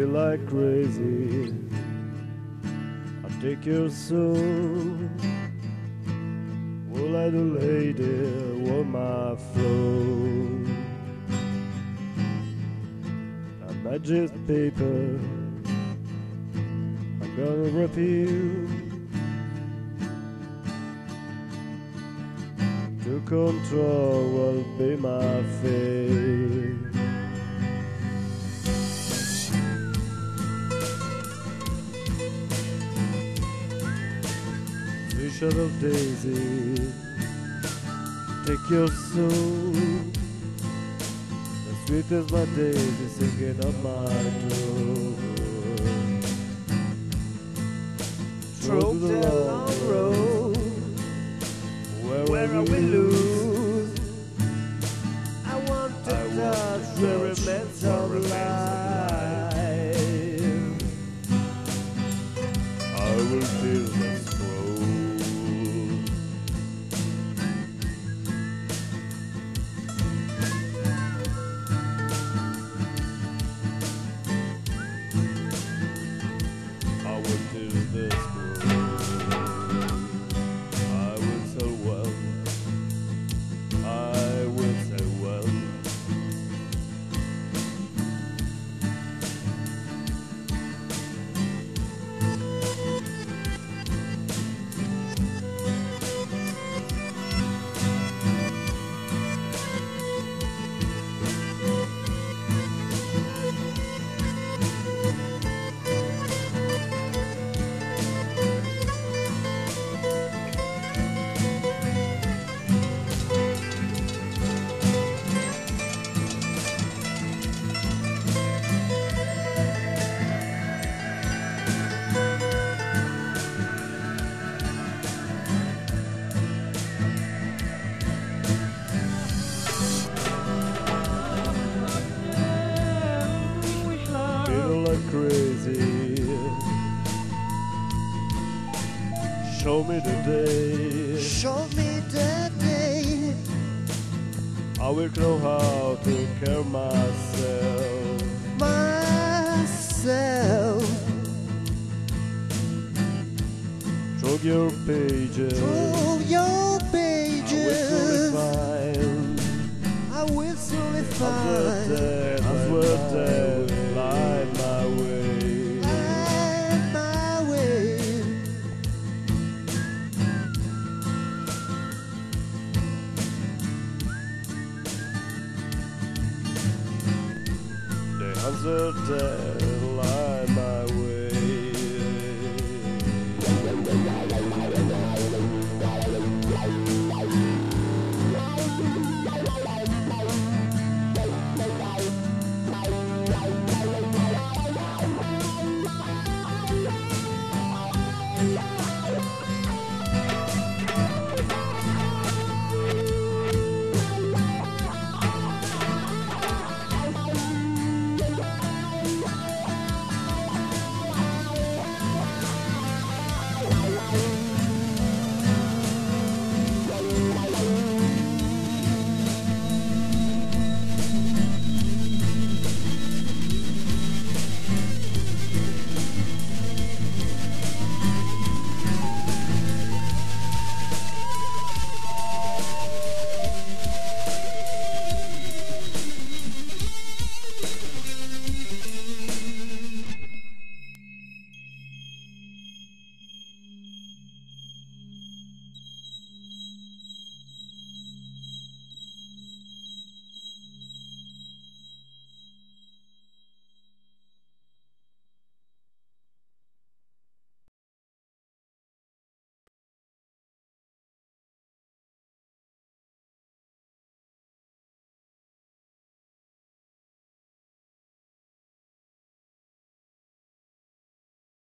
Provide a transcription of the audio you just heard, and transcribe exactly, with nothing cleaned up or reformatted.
feel like crazy. I'll take your soul. Will I do lady, will my flow? A magic paper, I'm gonna rip you. To control will be my fate. Wish of daisy, take your soul. As sweet as my daisy singing on my door. Through the long road, where, where I will lose. I want to I touch the remains of life. I will feel the scroll. I will feel the scroll. I will so well. I will say well. Crazy, show me the day. Show me the day. I will know how to care myself. Myself. Through your pages. Through your pages. I will surely find. I will surely find. As well dead, light my way. Light my way. The hands are dead, light my way.